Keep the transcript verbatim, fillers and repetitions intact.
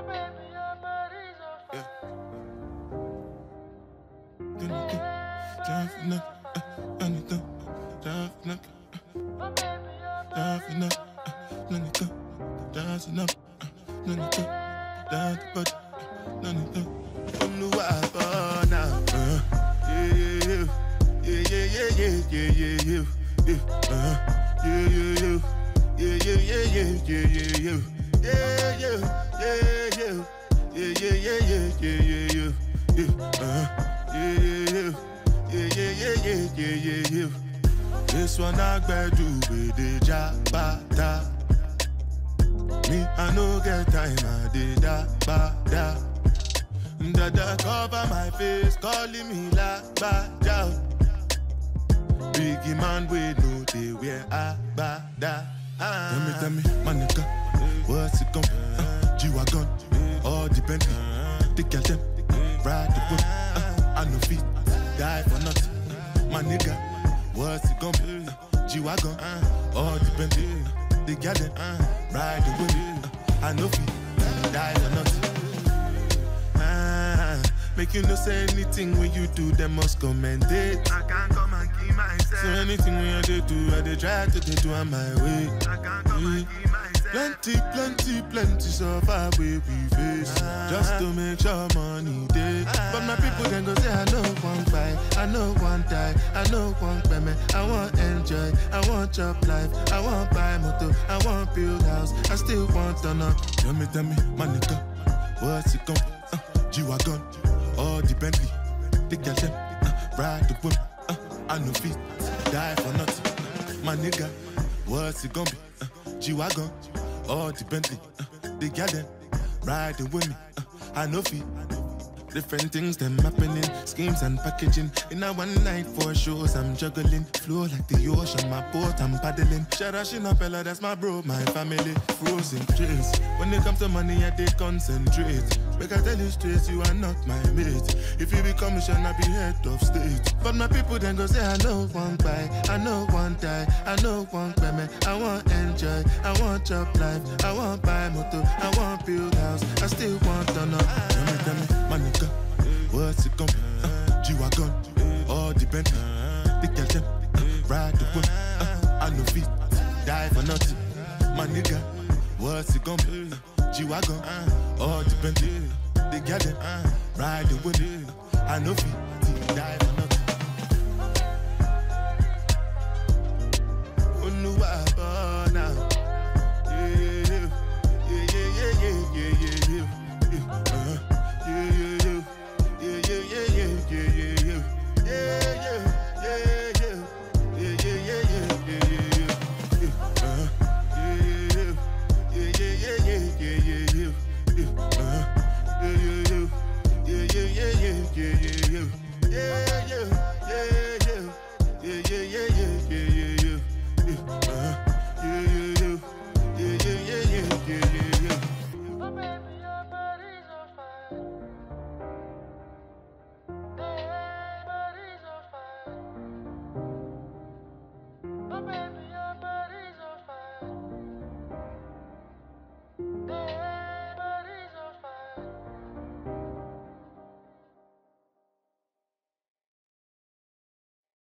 This one I better do with the jabata. Me, I no get time, I did da ba da. Dada cover my face, calling me la ba da. Biggie man, we know they wear a ba da. Tell me, tell me, my nigga, what's it gon' uh, G-Wagon, all the Bentley, the girl them, ride the whip, uh, I no feet, die for nothing, my nigga. What's it gon' be? Uh, G-Wagon, uh, all the Bentley, uh, the girl them, uh, ride the whip, uh, I know feet, uh, die for nothing. Uh, make you no say anything when you do, them must commend it. I can't come and keep myself. So anything when I do, I they try to they do on my way. I can't come yeah. and keep myself. Plenty, plenty, plenty so far we we face, uh, just to make sure money day. Uh, but my people then go say I know one buy, I know one die, I know one payment. I want enjoy, I want job life, I want buy motor, I want build house, I still want to know. Tell me, tell me, my nigga, what's it gon' be? Uh, G-Wagon, all the Bentley, the girl them, uh, ride the whip, uh, I know feet, die for nothing. My nigga, what's it gon' be? Uh, G-Wagon, all the Bentley, uh, the girl them, riding with me, uh, I know feet. Different things them happening, schemes and packaging. In a one night for shows, I'm juggling. Flow like the ocean, my boat, I'm paddling. Sharashina Bella, that's my bro, my family. Frozen trace. When it comes to money, I take concentrate. Make I tell you straight, you are not my mate. If you become a shall I be head of state. But my people then go say, I know one buy, I know one die, I know one payment. I want enjoy, I want job life, I want buy motor, I want build house, I still want to know. Tell me, tell me, money. What's it gon' be? Uh, G-Wagon, all the Bentley, the girl them, uh, ride the whip, uh, I know feet, die for nothing. My nigga, what's it gon' be? Uh, G-Wagon, all the Bentley, the girl them, uh, ride the whip, uh, I know feet, die for nothing. Oh no, I